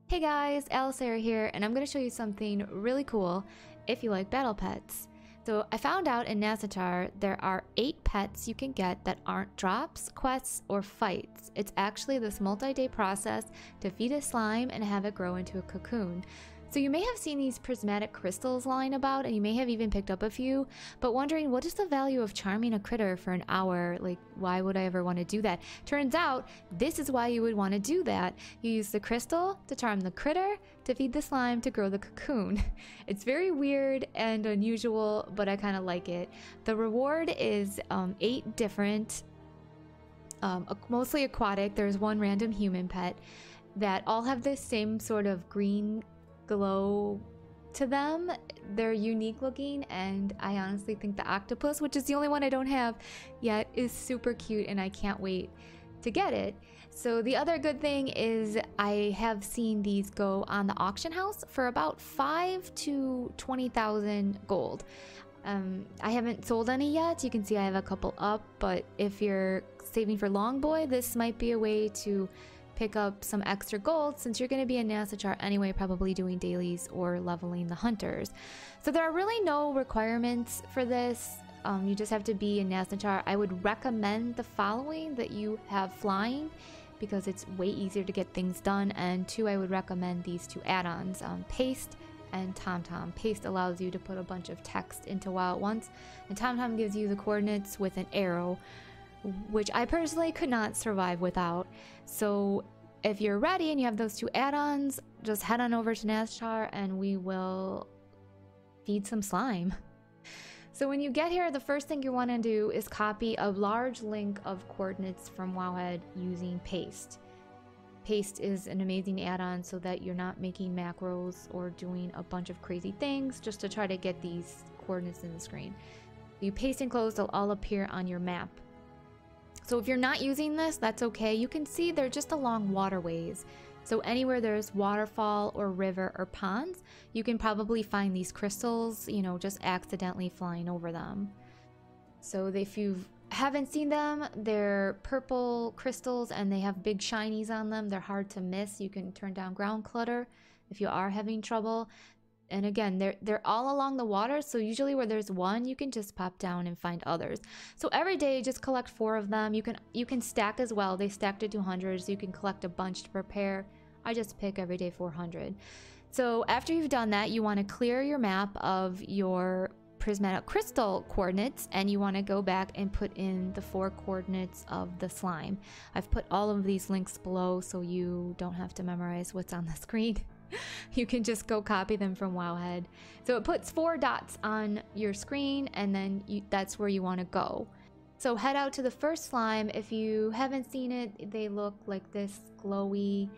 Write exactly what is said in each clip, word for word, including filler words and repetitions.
Hey guys, Alisera here, and I'm going to show you something really cool if you like battle pets. So I found out in Nazjatar there are eight pets you can get that aren't drops, quests, or fights. It's actually this multi-day process to feed a slime and have it grow into a cocoon. So you may have seen these prismatic crystals lying about, and you may have even picked up a few, but wondering what is the value of charming a critter for an hour? Like, why would I ever want to do that? Turns out, this is why you would want to do that. You use the crystal to charm the critter, to feed the slime, to grow the cocoon. It's very weird and unusual, but I kind of like it. The reward is um, eight different, um, mostly aquatic, there's one random human pet, that all have this same sort of green glow to them. They're unique looking, and I honestly think the octopus, which is the only one I don't have yet, is super cute, and I can't wait to get it. So the other good thing is I have seen these go on the auction house for about five to twenty thousand gold. Um, I haven't sold any yet. You can see I have a couple up, but if you're saving for Long Boy, this might be a way to pick up some extra gold, since you're going to be in Nazjatar anyway, probably doing dailies or leveling the hunters. So there are really no requirements for this. Um, you just have to be in Nazjatar. I would recommend the following: that you have flying, because it's way easier to get things done, and two, I would recommend these two add-ons, um, Paste and TomTom. Paste allows you to put a bunch of text into WoW at once, and TomTom gives you the coordinates with an arrow, which I personally could not survive without. So if you're ready and you have those two add-ons, just head on over to Nazjatar and we will feed some slime. So when you get here, the first thing you want to do is copy a large link of coordinates from Wowhead using Paste. Paste is an amazing add-on so that you're not making macros or doing a bunch of crazy things just to try to get these coordinates in the screen. You paste and close, they'll all appear on your map. So if you're not using this, that's okay. You can see they're just along waterways. So anywhere there's waterfall or river or ponds, you can probably find these crystals, you know, just accidentally flying over them. So if you haven't seen them, they're purple crystals and they have big shinies on them. They're hard to miss. You can turn down ground clutter if you are having trouble. And again, they're they're all along the water, so usually where there's one, you can just pop down and find others. So every day, just collect four of them. You can you can stack as well. They stack to two hundred, so you can collect a bunch to prepare. I just pick every day four hundred. So after you've done that, you want to clear your map of your prismatic crystal coordinates, and you want to go back and put in the four coordinates of the slime. I've put all of these links below, so you don't have to memorize what's on the screen. You can just go copy them from Wowhead. So it puts four dots on your screen, and then you, that's where you want to go. So head out to the first slime. If you haven't seen it, they look like this glowy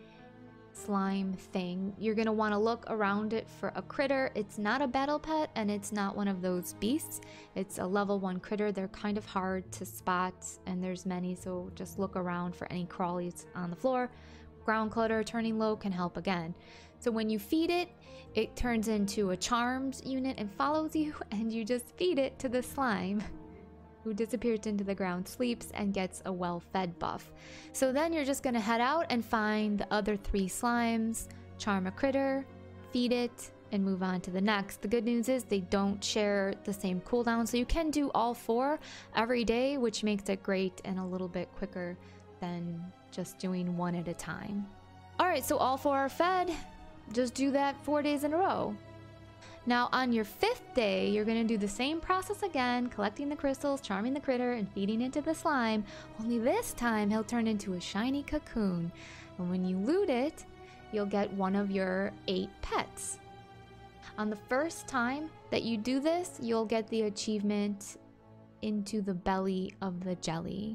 slime thing. You're going to want to look around it for a critter. It's not a battle pet, and it's not one of those beasts. It's a level one critter. They're kind of hard to spot, and there's many, so just look around for any crawlies on the floor. Ground clutter, turning low can help again. So when you feed it, it turns into a charmed unit and follows you, and you just feed it to the slime, who disappears into the ground, sleeps, and gets a well-fed buff. So then you're just going to head out and find the other three slimes, charm a critter, feed it, and move on to the next. The good news is they don't share the same cooldown, so you can do all four every day, which makes it great and a little bit quicker than just doing one at a time. Alright, so all four are fed. Just do that four days in a row. Now on your fifth day, you're going to do the same process again, collecting the crystals, charming the critter, and feeding into the slime, only this time he'll turn into a shiny cocoon. And when you loot it, you'll get one of your eight pets. On the first time that you do this, you'll get the achievement Into the Belly of the Jelly,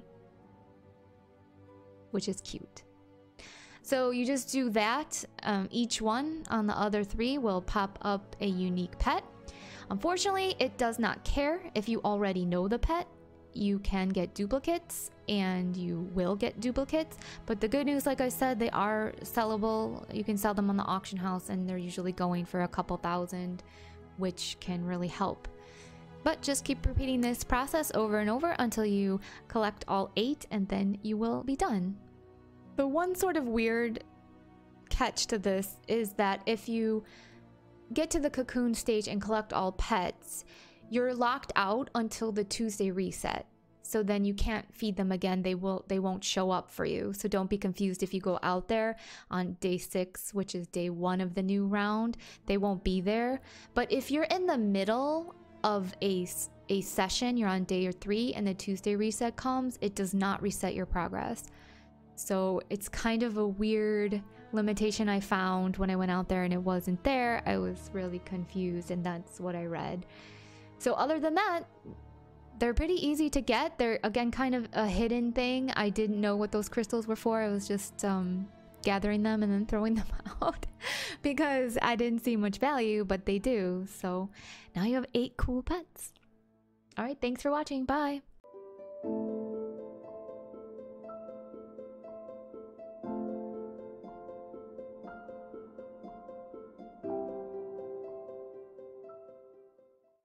which is cute. So you just do that. Um, each one on the other three will pop up a unique pet. Unfortunately, it does not care if you already know the pet. You can get duplicates, and you will get duplicates. But the good news, like I said, they are sellable. You can sell them on the auction house, and they're usually going for a couple thousand, which can really help. But just keep repeating this process over and over until you collect all eight, and then you will be done. The one sort of weird catch to this is that if you get to the cocoon stage and collect all pets, you're locked out until the Tuesday reset. So then you can't feed them again. They will they won't show up for you. So don't be confused if you go out there on day six, which is day one of the new round. They won't be there. But if you're in the middle of a, a session, you're on day three and the Tuesday reset comes, it does not reset your progress. So it's kind of a weird limitation I found when I went out there and it wasn't there. I was really confused, and that's what I read. So other than that, they're pretty easy to get. They're, again, kind of a hidden thing. I didn't know what those crystals were for. I was just um, gathering them and then throwing them out because I didn't see much value, but they do. So now you have eight cool pets. All right, thanks for watching. Bye.